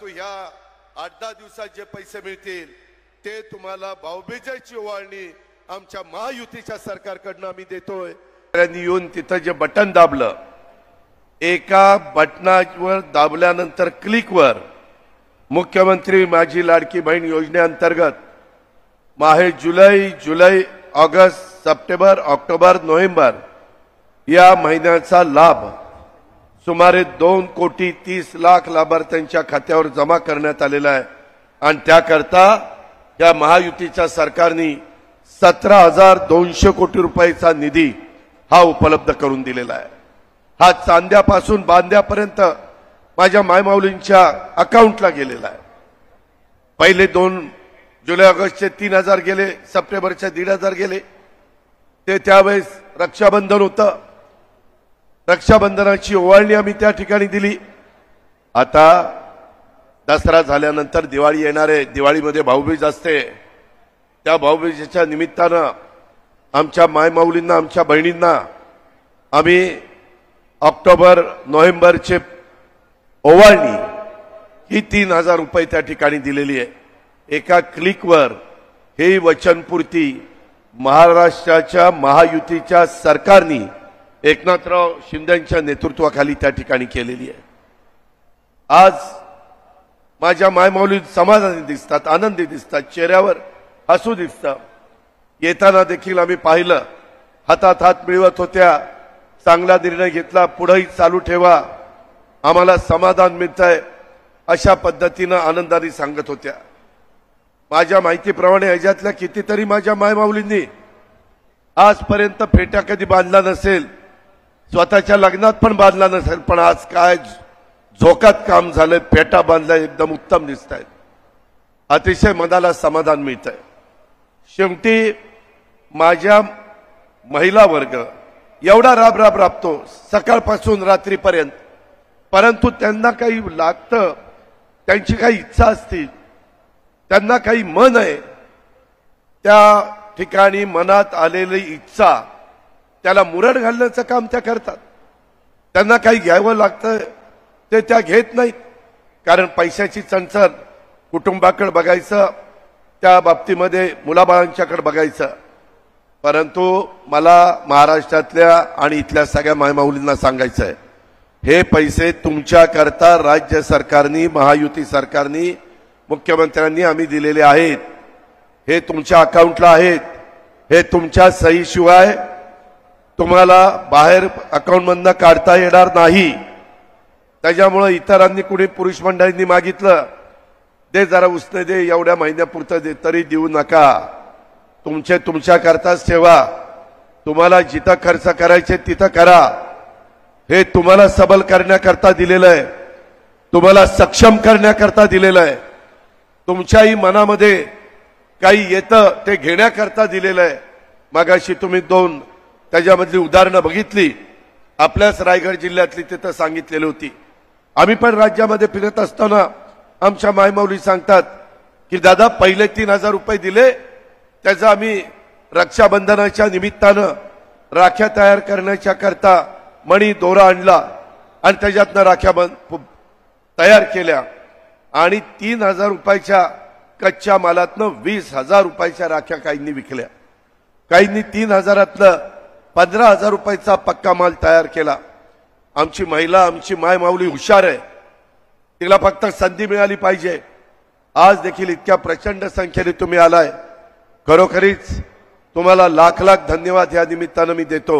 परंतु ह्या 8-10 दिवसात जे पैसे मिळतील ते तुम्हाला भाऊबीजेची ओवाळणी आमच्या महायुतीच्या सरकारकडून आम्ही देतोय। त्यांनी येऊन तिथं जे बटन दाबलं, एका बटनावर दाबल्यानंतर क्लिकवर मुख्यमंत्री माझी लाडकी बहीण योजनेअंतर्गत माहे जुलै ऑगस्ट सप्टेंबर ऑक्टोबर नोव्हेंबर या महिन्याचा लाभ सुमारे 2,30,00,000 लाभार्थ्यांच्या खात्यावर जमा करण्यात आलेला आहे आणि त्याकरता या महायुतीच्या सरकारने 17,200 कोटी रुपयाचा निधी हा उपलब्ध करून दिलेला आहे। हा चांद्यापासून बांद्यापर्यंत माझ्या मायमाऊलींच्या अकाउंटला गेलेला आहे। पहिले 2 जुलै ऑगस्टचे 3,000 गेले, सप्टेंबरचे 1,500 गेले। ते त्यावेळेस रक्षाबंधन होतं, रक्षाबंधनाची ओवाळणी आम्ही त्या ठिकाणी दिली। आता दसरा झाल्यानंतर दिवाळी येणार आहे, दिवाळीमध्ये भाऊबीज असते। त्या भाऊबीजेच्या निमित्तानं आमच्या मायमाऊलींना, आमच्या बहिणींना आम्ही ऑक्टोबर नोव्हेंबरचे ओवाळणी ही 3,000 रुपये त्या ठिकाणी दिलेली आहे। एका क्लिकवर हे वचनपूर्ती महाराष्ट्राच्या महायुतीच्या सरकारने एकनाथराव शिंदेंच्या नेतृत्वाखाली त्या ठिकाणी केलेली आहे। आज माझ्या मायमाऊली समाधानी दिसतात, आनंदी दिसतात, चेहऱ्यावर हसू दिसतं। येताना देखील आम्ही पाहिलं, हातात हात मिळवत होत्या, चांगला निर्णय घेतला, पुढेही चालू ठेवा, आम्हाला समाधान मिळतंय अशा पद्धतीनं आनंदाने सांगत होत्या। माझ्या माहितीप्रमाणे ह्याच्यातल्या कितीतरी माझ्या मायमाऊलींनी आजपर्यंत फेटा कधी बांधला नसेल, स्वतःच्या लग्नात पण बांधला नसेल, पण आज काय झोकात काम झालंय, फेटा बांधलाय, एकदम उत्तम दिसतायत, अतिशय मनाला समाधान मिळतंय। शेवटी माझ्या महिला वर्ग एवढा राबतो सकाळपासून रात्रीपर्यंत, परंतु त्यांना काही लागतं, त्यांची काही इच्छा असतील, त्यांना काही मन आहे, त्या ठिकाणी मनात आलेली इच्छा त्याला मुरड घालण्याचं काम त्या करतात। त्यांना काही घ्यावं लागतं ते त्या घेत नाहीत, कारण पैशाची चणचण, कुटुंबाकडे बघायचं, त्या बाबतीमध्ये मुलाबाळांच्याकडे बघायचं। परंतु मला महाराष्ट्रातल्या आणि इथल्या सगळ्या मायमाऊलींना सांगायचं आहे, हे पैसे तुमच्याकरता राज्य सरकारने, महायुती सरकारने, मुख्यमंत्र्यांनी आम्ही दिलेले आहेत। हे तुमच्या अकाउंटला आहेत, हे तुमच्या सहीशिवाय तुम्हाला बाहेर अकाउंटमधनं काढता येणार नाही। त्याच्यामुळे इतरांनी, कुणी पुरुष मंडळींनी मागितलं, दे जरा उसने दे, एवढ्या महिन्यापुरतं दे, तरी देऊ नका, तुमच्याकरताच ठेवा। तुम्हाला जिथं खर्च करायचे तिथं करा। हे तुम्हाला सबल करण्याकरता दिलेलं आहे, तुम्हाला सक्षम करण्याकरता दिलेलं आहे, तुमच्याही मनामध्ये काही येतं ते घेण्याकरता दिलेलं आहे। मगाशी तुम्ही 2 त्याच्यामधली उदाहरणं बघितली, आपल्याच रायगड जिल्ह्यातली तिथं सांगितलेली होती। आम्ही पण राज्यामध्ये फिरत असताना आमच्या मायमाऊली सांगतात की दादा पहिले 3,000 रुपये दिले, त्याचा आम्ही रक्षाबंधनाच्या निमित्तानं राख्या तयार करण्याच्या करता मणी दोरा आणला आणि त्याच्यातनं राख्या तयार केल्या आणि 3,000 रुपयाच्या कच्च्या मालातनं 20,000 रुपयाच्या राख्या काहींनी विकल्या, काहींनी 3,000तलं 15,000 रुपयाचा पक्का माल तयार केला। आमची महिला, आमची मायमाऊली हुशार आहे, तिला फक्त संधी मिळाली पाहिजे। आज देखील इतक्या प्रचंड संख्येने तुम्ही आलाय, खरोखरीच तुम्हाला लाख लाख धन्यवाद या निमित्तानं मी देतो।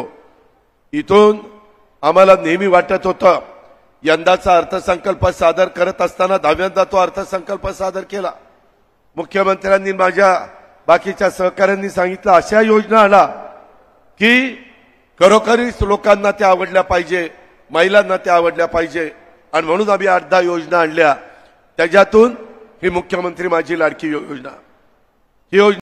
इथून आम्हाला नेहमी वाटत होतं, यंदाचा अर्थसंकल्प सादर करत असताना 10व्यांदा तो अर्थसंकल्प सादर केला। मुख्यमंत्र्यांनी, माझ्या बाकीच्या सहकाऱ्यांनी सांगितलं, अशा योजना आला की खरोखरीच लोकांना त्या आवडल्या पाहिजे, महिलांना त्या आवडल्या पाहिजे, आणि म्हणून आम्ही 8-10 योजना आणल्या। त्याच्यातून ही मुख्यमंत्री माझी लाडकी योजना, ही योजना